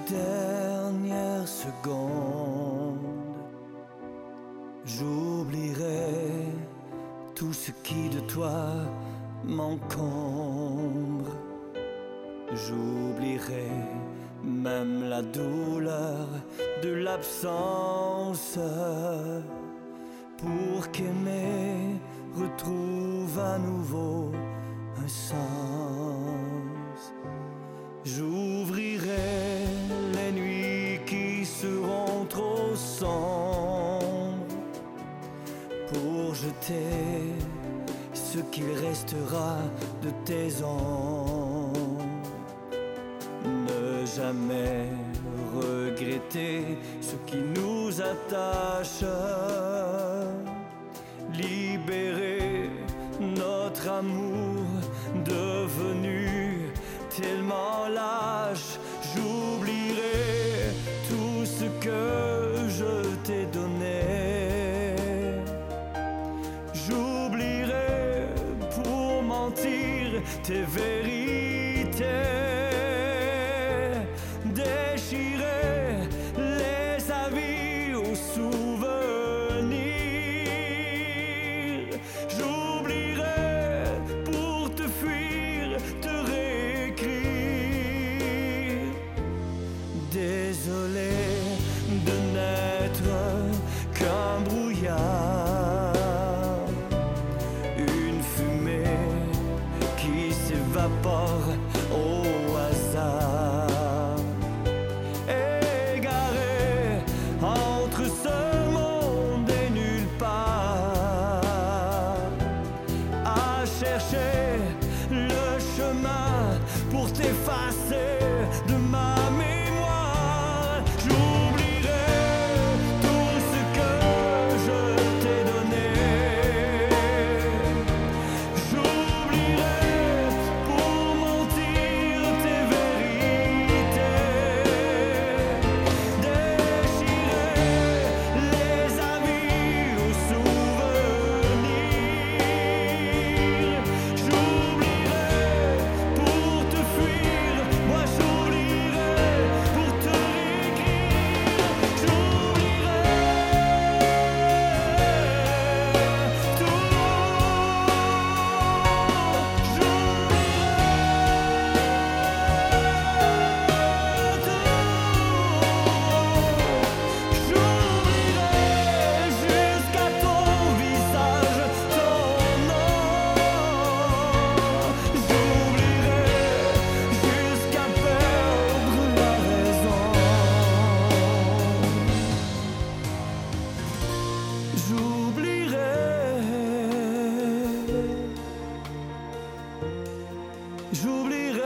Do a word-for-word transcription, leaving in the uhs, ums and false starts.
dernières secondes, j'oublierai tout ce qui de toi m'encombre. J'oublierai même la douleur de l'absence, pour qu'aimer retrouve à nouveau un sens. J'ouvrirai les nuits qui seront trop sombres pour jeter ce qu'il restera de tes ombres. Ne jamais regretter ce qui nous attache, libérer notre amour devenu tellement lâche. J'oublierai tout ce que je t'ai donné. J'oublierai pour mentir tes vérités. Déchirer les avis aux souvenirs. J'oublierai pour te fuir, te réécrire. Désolé de n'être qu'un brouillard, une fumée qui s'évapore au hasard. Égaré entre ce monde et nulle part, à chercher le chemin pour t'effacer de ma mémoire. J'oublierai tout ce que je t'ai donné. J'oublierai pour mentir tes vérités. Déchirer les amis aux souvenirs. J'oublierai pour te fuir, moi j'oublierai pour te réécrire. J'oublierai tout. J'oublierai jusqu'à ton visage, ton nom. J'oublierai jusqu'à perdre la raison. J'oublierai. J'oublierai